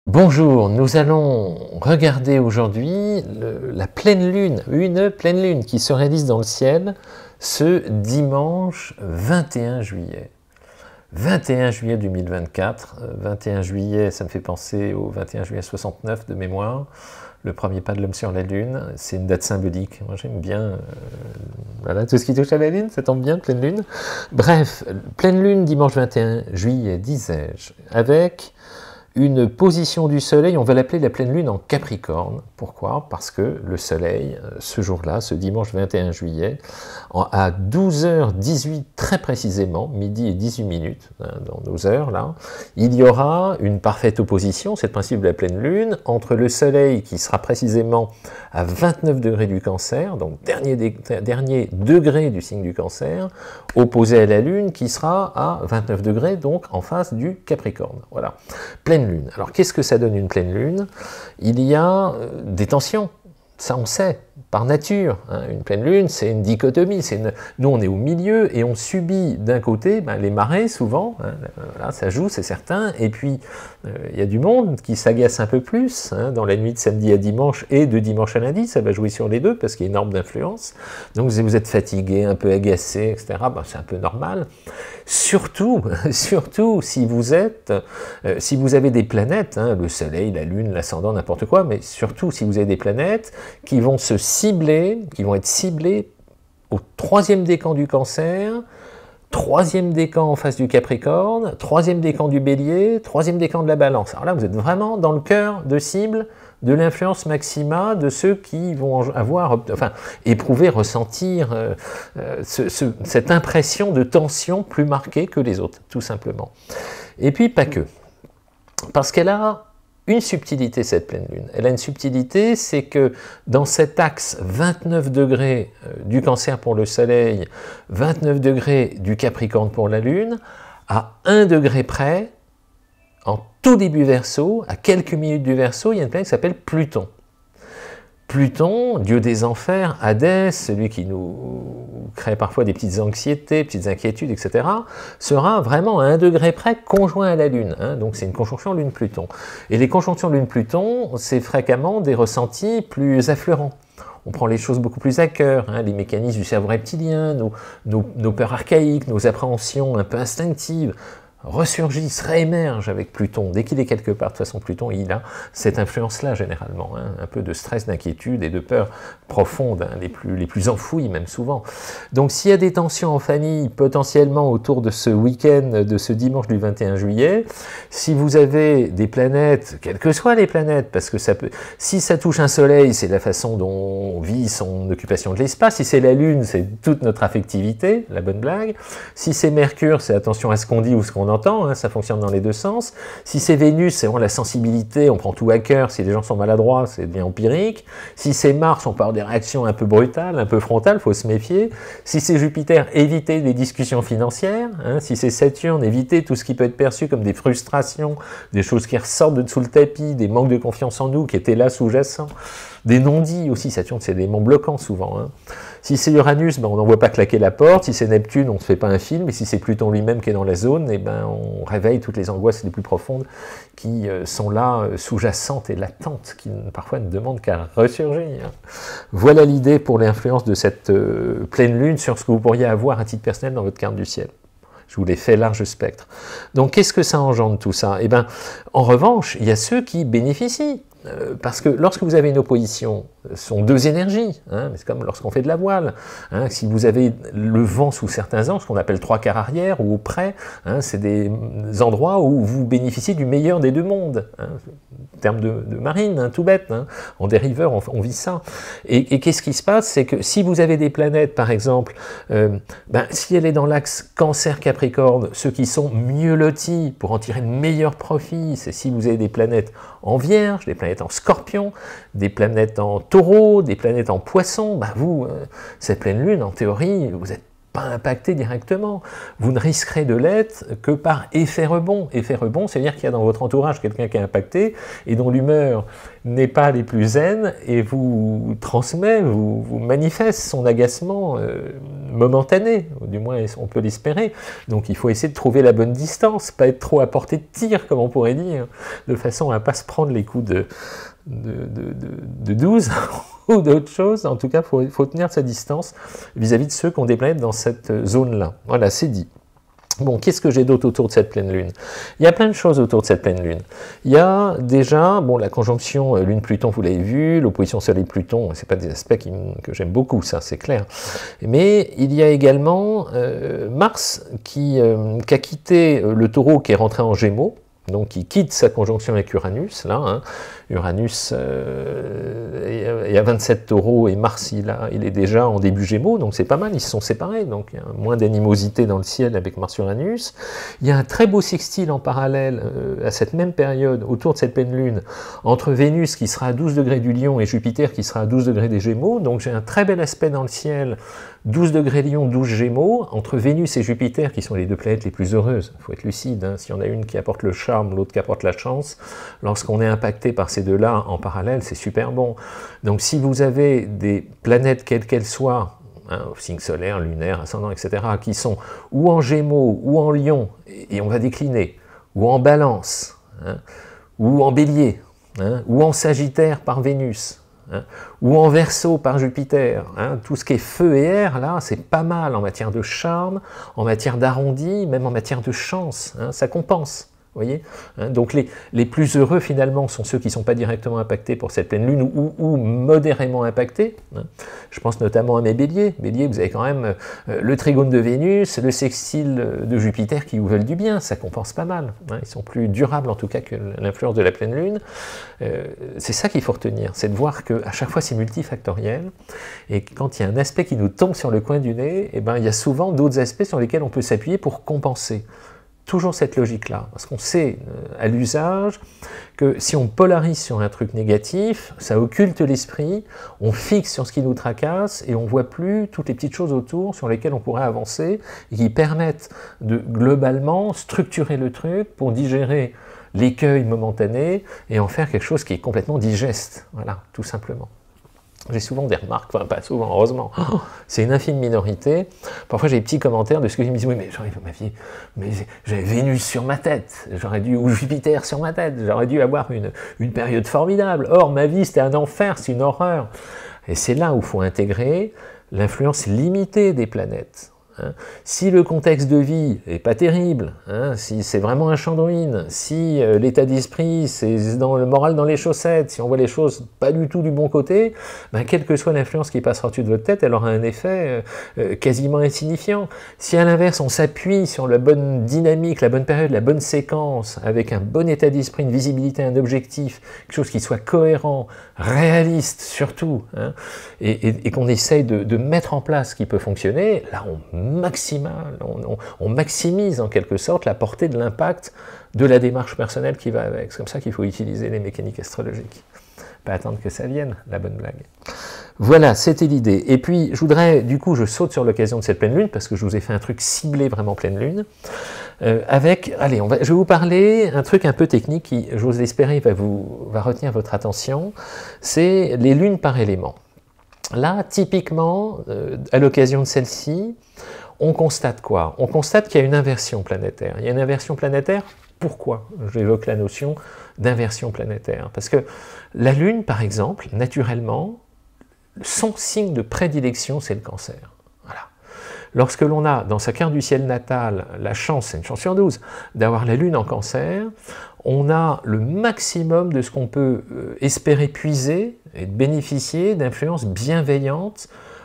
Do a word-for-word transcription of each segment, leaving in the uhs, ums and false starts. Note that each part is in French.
Bonjour, nous allons regarder aujourd'hui la pleine lune, une pleine lune qui se réalise dans le ciel ce dimanche vingt et un juillet. vingt et un juillet deux mille vingt-quatre, vingt et un juillet, ça me fait penser au vingt et un juillet soixante-neuf de mémoire, le premier pas de l'homme sur la lune, c'est une date symbolique, moi j'aime bien, euh, voilà, tout ce qui touche à la lune, ça tombe bien, pleine lune. Bref, pleine lune dimanche vingt et un juillet, disais-je, avec une position du soleil, on va l'appeler la pleine lune en Capricorne. Pourquoi? Parce que le soleil, ce jour-là, ce dimanche vingt et un juillet, à douze heures dix-huit très précisément, midi et dix-huit minutes, hein, dans nos heures là, il y aura une parfaite opposition, c'est le principe de la pleine lune, entre le soleil qui sera précisément à vingt-neuf degrés du Cancer, donc dernier, dernier degré du signe du Cancer, opposé à la lune qui sera à vingt-neuf degrés, donc en face du Capricorne. Voilà. Pleine lune. Alors qu'est-ce que ça donne une pleine lune? Il y a euh, des tensions, ça on sait, par nature. Hein. Une pleine lune, c'est une dichotomie. Une... Nous on est au milieu et on subit d'un côté ben, les marées souvent, hein, là, ça joue, c'est certain, et puis il euh, y a du monde qui s'agace un peu plus, hein, dans la nuit de samedi à dimanche et de dimanche à lundi, ça va jouer sur les deux parce qu'il y a une norme d'influence. Donc vous êtes fatigué, un peu agacé, et cetera, ben, c'est un peu normal. Surtout, surtout si vous êtes, euh, si vous avez des planètes, hein, le soleil, la lune, l'ascendant, n'importe quoi, mais surtout si vous avez des planètes qui vont se cibler, qui vont être ciblées au troisième décan du Cancer, troisième décan en face du Capricorne, troisième décan du Bélier, troisième décan de la Balance. Alors là, vous êtes vraiment dans le cœur de cible de l'influence maxima de ceux qui vont avoir, enfin, éprouver, ressentir euh, ce, ce, cette impression de tension plus marquée que les autres, tout simplement. Et puis, pas que. Parce qu'elle a une subtilité, cette pleine lune. Elle a une subtilité, c'est que dans cet axe vingt-neuf degrés du Cancer pour le Soleil, vingt-neuf degrés du Capricorne pour la Lune, à un degré près, en tout début Verseau, à quelques minutes du Verseau, il y a une planète qui s'appelle Pluton. Pluton, dieu des enfers, Hadès, celui qui nous crée parfois des petites anxiétés, petites inquiétudes, et cetera, sera vraiment à un degré près conjoint à la Lune. Hein, donc c'est une conjonction Lune-Pluton. Et les conjonctions Lune-Pluton, c'est fréquemment des ressentis plus affleurants. On prend les choses beaucoup plus à cœur, hein, les mécanismes du cerveau reptilien, nos, nos, nos peurs archaïques, nos appréhensions un peu instinctives, ressurgissent, réémergent avec Pluton. Dès qu'il est quelque part, de toute façon, Pluton, il a cette influence-là, généralement. Hein, un peu de stress, d'inquiétude et de peur profonde, hein, les, plus, les plus enfouies, même souvent. Donc, s'il y a des tensions en famille, potentiellement autour de ce week-end, de ce dimanche du vingt et un juillet, si vous avez des planètes, quelles que soient les planètes, parce que ça peut... Si ça touche un soleil, c'est la façon dont on vit son occupation de l'espace. Si c'est la Lune, c'est toute notre affectivité, la bonne blague. Si c'est Mercure, c'est attention à ce qu'on dit ou ce qu'on entend, hein, ça fonctionne dans les deux sens. Si c'est Vénus, c'est vraiment la sensibilité, on prend tout à cœur, si les gens sont maladroits, c'est bien empirique. Si c'est Mars, on peut avoir des réactions un peu brutales, un peu frontales, il faut se méfier. Si c'est Jupiter, évitez les discussions financières. Hein. Si c'est Saturne, évitez tout ce qui peut être perçu comme des frustrations, des choses qui ressortent de dessous le tapis, des manques de confiance en nous qui étaient là sous-jacents. Des non-dits aussi, Saturne, c'est des éléments bloquants souvent. Hein. Si c'est Uranus, ben, on n'en voit pas claquer la porte. Si c'est Neptune, on ne se fait pas un film. Et si c'est Pluton lui-même qui est dans la zone, eh ben, on réveille toutes les angoisses les plus profondes qui euh, sont là, euh, sous-jacentes et latentes, qui parfois ne demandent qu'à ressurgir. Voilà l'idée pour l'influence de cette euh, pleine lune sur ce que vous pourriez avoir à titre personnel dans votre carte du ciel. Je vous l'ai fait large spectre. Donc, qu'est-ce que ça engendre tout ça? Eh bien, en revanche, il y a ceux qui bénéficient. Euh, parce que lorsque vous avez une opposition, ce sont deux énergies, hein, c'est comme lorsqu'on fait de la voile. Hein, si vous avez le vent sous certains angles, ce qu'on appelle trois quarts arrière ou au près, hein, c'est des endroits où vous bénéficiez du meilleur des deux mondes. Hein, en termes de, de marine, hein, tout bête, hein, en dériveur, on, on vit ça. Et, et qu'est-ce qui se passe? C'est que si vous avez des planètes, par exemple, euh, ben, si elle est dans l'axe Cancer-Capricorne, ceux qui sont mieux lotis pour en tirer de meilleurs profits, c'est si vous avez des planètes en Vierge, des planètes en Scorpion, des planètes en Taureau, des planètes en Poisson, ben vous, euh, cette pleine lune, en théorie, vous êtes pas impacté directement. Vous ne risquerez de l'être que par effet rebond. Effet rebond, c'est-à-dire qu'il y a dans votre entourage quelqu'un qui est impacté et dont l'humeur n'est pas les plus zen et vous transmet, vous, vous manifeste son agacement euh, momentané, du moins on peut l'espérer. Donc il faut essayer de trouver la bonne distance, pas être trop à portée de tir, comme on pourrait dire, de façon à ne pas se prendre les coups de, de, de, de, de douze ou d'autres choses. En tout cas, il faut, faut tenir sa distance vis-à-vis de ceux qui ont des planètes dans cette zone-là. Voilà, c'est dit. Bon, qu'est-ce que j'ai d'autre autour de cette pleine lune? Il y a plein de choses autour de cette pleine lune. Il y a déjà, bon, la conjonction lune-Pluton, vous l'avez vu, l'opposition Soleil-Pluton, c'est pas des aspects qui, que j'aime beaucoup, ça, c'est clair. Mais il y a également euh, Mars qui, euh, qui a quitté le Taureau, qui est rentré en Gémeaux, donc il quitte sa conjonction avec Uranus, là, hein. Uranus euh, il y a vingt-sept taureaux et Mars il, a, il est déjà en début Gémeaux, donc c'est pas mal, ils se sont séparés, donc il y a moins d'animosité dans le ciel avec Mars-Uranus. Il y a un très beau sextile en parallèle euh, à cette même période, autour de cette pleine lune, entre Vénus qui sera à douze degrés du Lion et Jupiter qui sera à douze degrés des Gémeaux, donc j'ai un très bel aspect dans le ciel, douze degrés Lion, douze Gémeaux, entre Vénus et Jupiter qui sont les deux planètes les plus heureuses. Il faut être lucide, hein. S'il y en a une qui apporte le charme, l'autre qui apporte la chance, lorsqu'on est impacté par ces deux-là en parallèle, c'est super bon. Donc si vous avez des planètes quelles qu'elles soient, hein, signes solaires, lunaires, ascendants, et cetera, qui sont ou en Gémeaux, ou en Lion, et on va décliner, ou en Balance, hein, ou en Bélier, hein, ou en Sagittaire par Vénus, hein, ou en Verseau par Jupiter, hein, tout ce qui est feu et air, là, c'est pas mal en matière de charme, en matière d'arrondi, même en matière de chance, hein, ça compense. Vous voyez, hein, donc les, les plus heureux finalement sont ceux qui ne sont pas directement impactés pour cette pleine lune ou, ou modérément impactés. Hein. Je pense notamment à mes béliers. Béliers, vous avez quand même euh, le trigone de Vénus, le sextile de Jupiter qui vous veulent du bien, ça compense pas mal. Hein. Ils sont plus durables en tout cas que l'influence de la pleine lune. Euh, c'est ça qu'il faut retenir, c'est de voir qu'à chaque fois c'est multifactoriel et quand il y a un aspect qui nous tombe sur le coin du nez, eh ben, il y a souvent d'autres aspects sur lesquels on peut s'appuyer pour compenser. Toujours cette logique-là, parce qu'on sait à l'usage que si on polarise sur un truc négatif, ça occulte l'esprit, on fixe sur ce qui nous tracasse et on ne voit plus toutes les petites choses autour sur lesquelles on pourrait avancer et qui permettent de globalement structurer le truc pour digérer l'écueil momentané et en faire quelque chose qui est complètement digeste, voilà, tout simplement. J'ai souvent des remarques, enfin pas souvent, heureusement, oh, c'est une infime minorité. Parfois j'ai des petits commentaires de ceux qui me disent « Oui, mais j'aurais ma vie, mais j'avais Vénus sur ma tête, j'aurais dû, ou Jupiter sur ma tête, j'aurais dû avoir une, une période formidable. Or, ma vie, c'était un enfer, c'est une horreur. » Et c'est là où il faut intégrer l'influence limitée des planètes. Hein. Si le contexte de vie n'est pas terrible, hein, si c'est vraiment un champ de ruines, si euh, l'état d'esprit, c'est dans le moral dans les chaussettes, si on voit les choses pas du tout du bon côté, ben, quelle que soit l'influence qui passera au-dessus de votre tête, elle aura un effet euh, quasiment insignifiant. Si à l'inverse, on s'appuie sur la bonne dynamique, la bonne période, la bonne séquence, avec un bon état d'esprit, une visibilité, un objectif, quelque chose qui soit cohérent, réaliste surtout, hein, et, et, et qu'on essaye de, de mettre en place ce qui peut fonctionner, là on maximal, on, on, on maximise en quelque sorte la portée de l'impact de la démarche personnelle qui va avec. C'est comme ça qu'il faut utiliser les mécaniques astrologiques. Pas attendre que ça vienne, la bonne blague. Voilà, c'était l'idée. Et puis, je voudrais, du coup, je saute sur l'occasion de cette pleine lune, parce que je vous ai fait un truc ciblé vraiment pleine lune, euh, avec, allez, on va, je vais vous parler un truc un peu technique qui, j'ose l'espérer, va, vous, va retenir votre attention, c'est les lunes par élément. Là, typiquement, euh, à l'occasion de celle-ci, on constate quoi? On constate qu'il y a une inversion planétaire. Il y a une inversion planétaire, pourquoi? J'évoque la notion d'inversion planétaire. Parce que la Lune, par exemple, naturellement, son signe de prédilection, c'est le Cancer. Voilà. Lorsque l'on a, dans sa carte du ciel natal, la chance, c'est une chance sur douze, d'avoir la Lune en Cancer, on a le maximum de ce qu'on peut espérer puiser et bénéficier d'influences bienveillantes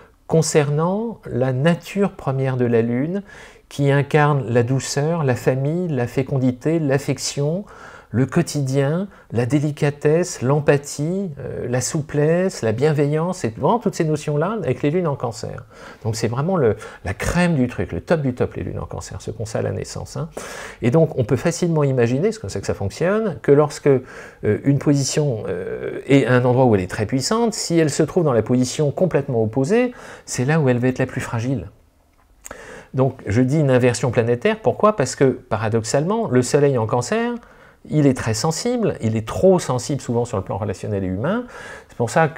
concernant la nature première de la Lune, qui incarne la douceur, la famille, la fécondité, l'affection, le quotidien, la délicatesse, l'empathie, euh, la souplesse, la bienveillance, c'est vraiment toutes ces notions-là avec les lunes en Cancer. Donc c'est vraiment le, la crème du truc, le top du top, les lunes en Cancer, ce qu'on sait à la naissance. Hein. Et donc on peut facilement imaginer, c'est comme ça que ça fonctionne, que lorsque euh, une position euh, est un endroit où elle est très puissante, si elle se trouve dans la position complètement opposée, c'est là où elle va être la plus fragile. Donc je dis une inversion planétaire, pourquoi? Parce que paradoxalement, le Soleil en Cancer, il est très sensible, il est trop sensible souvent sur le plan relationnel et humain. C'est pour ça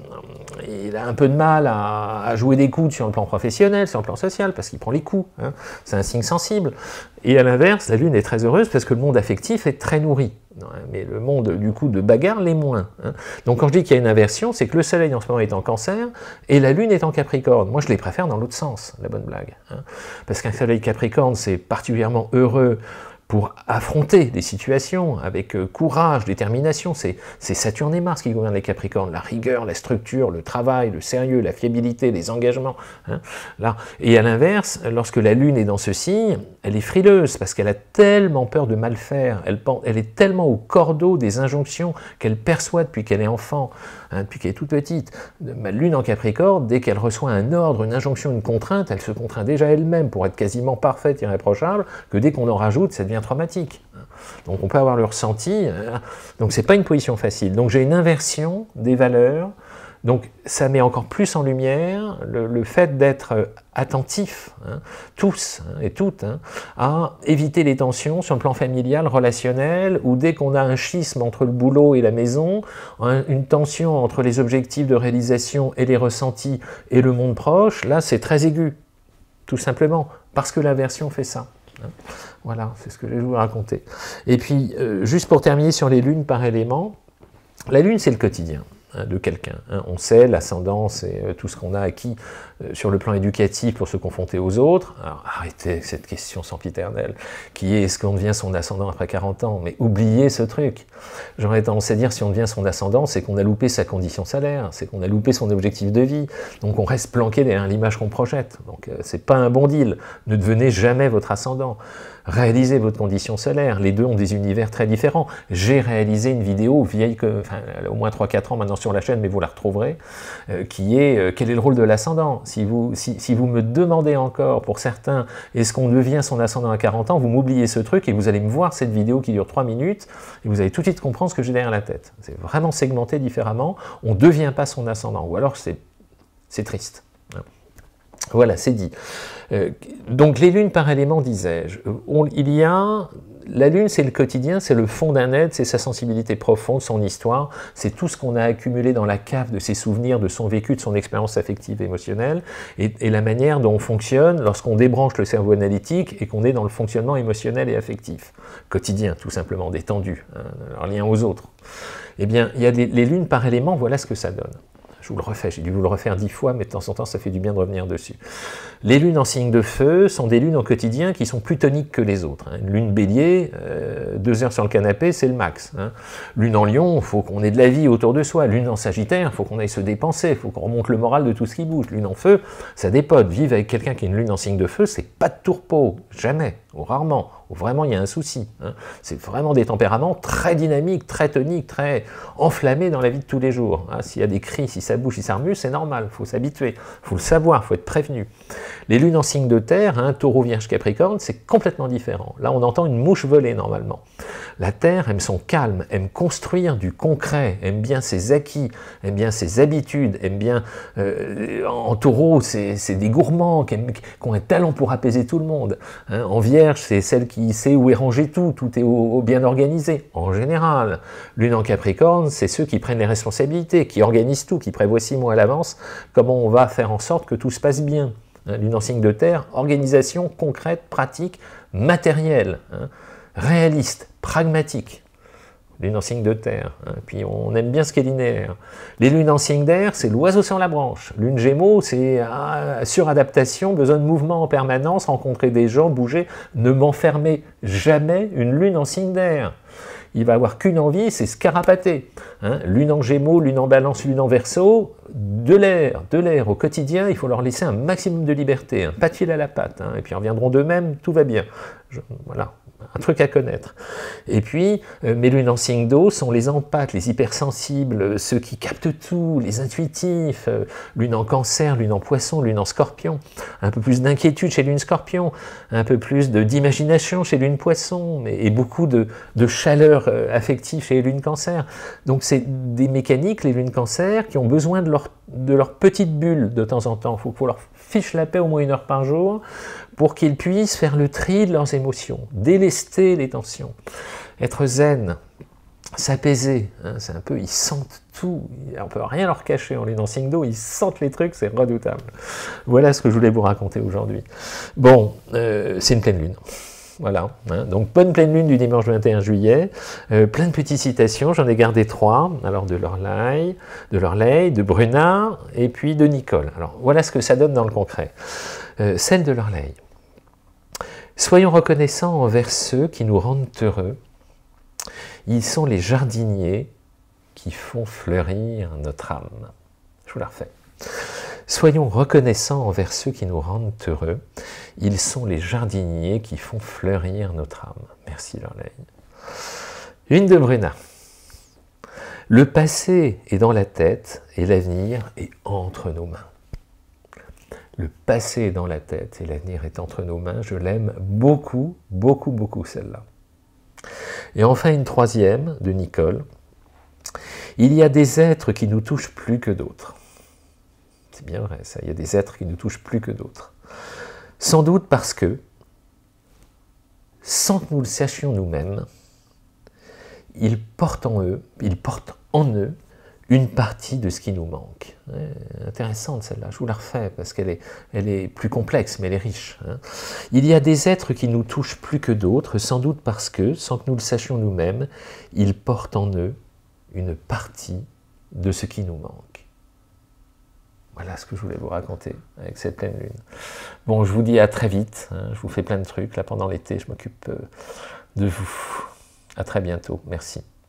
qu'il a un peu de mal à, à jouer des coudes sur le plan professionnel, sur le plan social, parce qu'il prend les coups. Hein. C'est un signe sensible. Et à l'inverse, la Lune est très heureuse parce que le monde affectif est très nourri. Mais le monde, du coup, de bagarre l'est moins. Hein. Donc quand je dis qu'il y a une inversion, c'est que le Soleil en ce moment est en Cancer et la Lune est en Capricorne. Moi, je les préfère dans l'autre sens, la bonne blague. Hein. Parce qu'un Soleil Capricorne, c'est particulièrement heureux pour affronter des situations avec euh, courage, détermination. C'est Saturne et Mars qui gouvernent les Capricornes. La rigueur, la structure, le travail, le sérieux, la fiabilité, les engagements. Hein, là. Et à l'inverse, lorsque la Lune est dans ce signe, elle est frileuse parce qu'elle a tellement peur de mal faire. Elle, elle est tellement au cordeau des injonctions qu'elle perçoit depuis qu'elle est enfant, hein, depuis qu'elle est toute petite. Ma Lune en Capricorne, dès qu'elle reçoit un ordre, une injonction, une contrainte, elle se contraint déjà elle-même pour être quasiment parfaite, irréprochable, que dès qu'on en rajoute, ça devient traumatique. Donc on peut avoir le ressenti, donc c'est pas une position facile. Donc j'ai une inversion des valeurs, donc ça met encore plus en lumière le, le fait d'être attentif, hein, tous hein, et toutes, hein, à éviter les tensions sur le plan familial, relationnel, ou dès qu'on a un schisme entre le boulot et la maison, un, une tension entre les objectifs de réalisation et les ressentis et le monde proche, là c'est très aigu, tout simplement, parce que l'inversion fait ça. Voilà, c'est ce que je vais vous raconter. Et puis, euh, juste pour terminer sur les lunes par élément, la lune, c'est le quotidien hein, de quelqu'un. Hein. On sait l'ascendance et euh, tout ce qu'on a acquis euh, sur le plan éducatif pour se confronter aux autres. Alors, arrêtez cette question sempiternelle, qui est, est-ce qu'on devient son ascendant après quarante ans? Mais oubliez ce truc. J'aurais tendance à dire, si on devient son ascendant, c'est qu'on a loupé sa condition salaire, c'est qu'on a loupé son objectif de vie, donc on reste planqué derrière l'image qu'on projette. Donc euh, c'est pas un bon deal. Ne devenez jamais votre ascendant. Réalisez votre condition solaire, les deux ont des univers très différents. J'ai réalisé une vidéo vieille, que, enfin, au moins trois quatre ans maintenant sur la chaîne, mais vous la retrouverez, euh, qui est euh, quel est le rôle de l'ascendant. Si vous, si, si vous me demandez encore, pour certains, est-ce qu'on devient son ascendant à quarante ans, vous m'oubliez ce truc et vous allez me voir cette vidéo qui dure trois minutes et vous allez tout de suite comprendre ce que j'ai derrière la tête. C'est vraiment segmenté différemment, on ne devient pas son ascendant, ou alors c'est triste. Voilà, c'est dit. Euh, donc les lunes par élément, disais-je, il y a... La lune, c'est le quotidien, c'est le fond d'un être, c'est sa sensibilité profonde, son histoire, c'est tout ce qu'on a accumulé dans la cave de ses souvenirs, de son vécu, de son expérience affective et émotionnelle, et, et la manière dont on fonctionne lorsqu'on débranche le cerveau analytique et qu'on est dans le fonctionnement émotionnel et affectif. Quotidien, tout simplement, détendu, hein, leur lien aux autres. Eh bien, il y a les, les lunes par élément, voilà ce que ça donne. Je vous le refais, j'ai dû vous le refaire dix fois, mais de temps en temps, ça fait du bien de revenir dessus. Les lunes en signe de feu sont des lunes au quotidien qui sont plus toniques que les autres. Hein. Une lune bélier, euh, deux heures sur le canapé, c'est le max. Hein. Lune en lion, il faut qu'on ait de la vie autour de soi. Lune en sagittaire, il faut qu'on aille se dépenser, il faut qu'on remonte le moral de tout ce qui bouge. Lune en feu, ça dépote. Vivre avec quelqu'un qui a une lune en signe de feu, c'est pas de tourpeau, jamais, ou rarement. Ou vraiment, il y a un souci. Hein. C'est vraiment des tempéraments très dynamiques, très toniques, très enflammés dans la vie de tous les jours. Hein. S'il y a des cris, si ça bouge, si ça remue, c'est normal, il faut s'habituer, il faut le savoir, il faut être prévenu. Les lunes en signe de terre, hein, taureau, vierge, capricorne, c'est complètement différent. Là, on entend une mouche voler normalement. La terre aime son calme, aime construire du concret, aime bien ses acquis, aime bien ses habitudes, aime bien... Euh, en taureau, c'est des gourmands qui, aiment, qui ont un talent pour apaiser tout le monde. Hein. En vierge, c'est celle qui sait où est rangé tout, tout est au, au bien organisé, en général. Lune en capricorne, c'est ceux qui prennent les responsabilités, qui organisent tout, qui prévoient six mois à l'avance comment on va faire en sorte que tout se passe bien. Hein. Lune en signe de terre, organisation concrète, pratique, matérielle, hein, réaliste, pragmatique. Lune en signe de terre, hein. Puis on aime bien ce qui est linéaire. Les lunes en signe d'air, c'est l'oiseau sur la branche. Lune gémeaux, c'est ah, suradaptation, besoin de mouvement en permanence, rencontrer des gens, bouger, ne m'enfermer jamais une lune en signe d'air. Il va avoir qu'une envie, c'est se carapater. Hein. Lune en gémeaux, lune en balance, lune en verseau, de l'air, de l'air au quotidien, il faut leur laisser un maximum de liberté, hein. Pas de fil à la patte, hein. Et puis ils reviendront d'eux-mêmes, tout va bien. Je, voilà. Un truc à connaître. Et puis, euh, mes lunes en signe d'eau sont les empathes, les hypersensibles, ceux qui captent tout, les intuitifs, euh, lune en cancer, lune en poisson, lune en scorpion, un peu plus d'inquiétude chez lune scorpion, un peu plus d'imagination chez lune poisson, mais, et beaucoup de, de chaleur euh, affective chez les lunes cancer. Donc c'est des mécaniques, les lunes cancer, qui ont besoin de leur leur, de leur petite bulle de temps en temps. Il faut qu'on leur fiche la paix au moins une heure par jour pour qu'ils puissent faire le tri de leurs émotions, délester les tensions, être zen, s'apaiser. Hein, c'est un peu, ils sentent tout, on ne peut rien leur cacher, on est dans signe d'eau, ils sentent les trucs, c'est redoutable. Voilà ce que je voulais vous raconter aujourd'hui. Bon, euh, c'est une pleine lune. Voilà, hein. Donc bonne pleine lune du dimanche vingt et un juillet, euh, plein de petites citations, j'en ai gardé trois, alors de Lorley, de Lorley, de Bruna, et puis de Nicole. Alors voilà ce que ça donne dans le concret. Euh, celle de Lorley. Soyons reconnaissants envers ceux qui nous rendent heureux, ils sont les jardiniers qui font fleurir notre âme. Je vous la refais. Soyons reconnaissants envers ceux qui nous rendent heureux. Ils sont les jardiniers qui font fleurir notre âme. Merci Lorley. Une de Bruna. Le passé est dans la tête et l'avenir est entre nos mains. Le passé est dans la tête et l'avenir est entre nos mains. Je l'aime beaucoup, beaucoup, beaucoup celle-là. Et enfin une troisième de Nicole. Il y a des êtres qui nous touchent plus que d'autres. C'est bien vrai, ça. Il y a des êtres qui nous touchent plus que d'autres. Sans doute parce que, sans que nous le sachions nous-mêmes, ils portent en eux, ils portent en eux une partie de ce qui nous manque. Ouais, intéressante celle-là, je vous la refais parce qu'elle est, elle est plus complexe, mais elle est riche. Hein. Il y a des êtres qui nous touchent plus que d'autres, sans doute parce que, sans que nous le sachions nous-mêmes, ils portent en eux une partie de ce qui nous manque. Voilà ce que je voulais vous raconter avec cette pleine lune. Bon, je vous dis à très vite. Hein, je vous fais plein de trucs. Là, pendant l'été, je m'occupe de vous. À très bientôt. Merci.